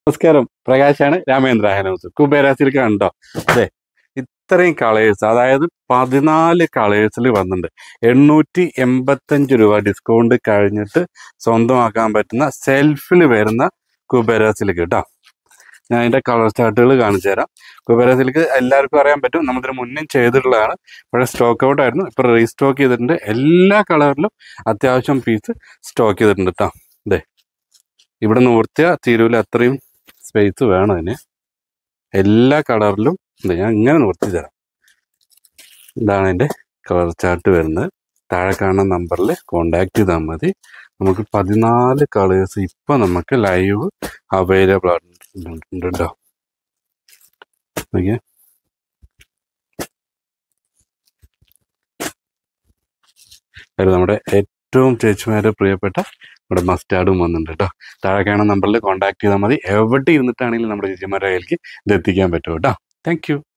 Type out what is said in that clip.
നമസ്കാരം, പ്രകാശാണ്. രാമേന്ദ്ര ഹനോസ് കുബേര സിൽക്ക് കണ്ടോ? അതെ, ഇത്രയും കളേഴ്സ്, അതായത് 14 കളേഴ്സിൽ വന്നിട്ടുണ്ട്. 885 രൂപ ഡിസ്കൗണ്ട് കഴിഞ്ഞിട്ട് സ്വന്തമാക്കാൻ പറ്റുന്ന സെൽഫിൽ വരുന്ന കുബേര സിൽക്ക് കേട്ടോ. ഞാൻ അതിൻ്റെ കളർ ചാർട്ടുകൾ കാണിച്ചു തരാം. കുബേര സിൽക്ക് എല്ലാവർക്കും അറിയാൻ പറ്റും, നമ്മളിതിന് മുന്നേ ചെയ്തിട്ടുള്ളതാണ്. പക്ഷേ സ്റ്റോക്ക് ഔട്ട് ആയിരുന്നു, ഇപ്പോൾ റീസ്റ്റോക്ക് ചെയ്തിട്ടുണ്ട്. എല്ലാ കളറിലും അത്യാവശ്യം പീസ് സ്റ്റോക്ക് ചെയ്തിട്ടുണ്ട് കേട്ടോ. അതെ, ഇവിടെ നിവർത്തിയാൽ തീരൂല, അത്രയും സ്പേസ് വേണം അതിന്. എല്ലാ കളറിലും ഞാൻ ഇങ്ങനെ നിവർത്തി തരാം. ഇതാണ് അതിൻ്റെ കളർ ചാർട്ട് വരുന്നത്. താഴെ കാണുന്ന നമ്പറിൽ കോണ്ടാക്ട് ചെയ്താൽ മതി. നമുക്ക് 14 കളേഴ്സ് ഇപ്പം നമുക്ക് ലൈവ് അവൈലബിൾ ഉണ്ട് കേട്ടോ. ഓക്കെ, നമ്മുടെ ഏറ്റവും ചേച്ചിമാരെ പ്രിയപ്പെട്ട നമ്മുടെ മസ്റ്റാർഡും വന്നിട്ടുണ്ട് കേട്ടോ. താഴെ കാണുന്ന നമ്പറിൽ കോൺടാക്ട് ചെയ്താൽ മതി. എവിടെ ഇരുന്നിട്ടാണെങ്കിലും നമ്മുടെ ചേച്ചിമാരുടെ കയ്യിലേക്ക് ഇത് എത്തിക്കാൻ പറ്റും കേട്ടോ. Thank U.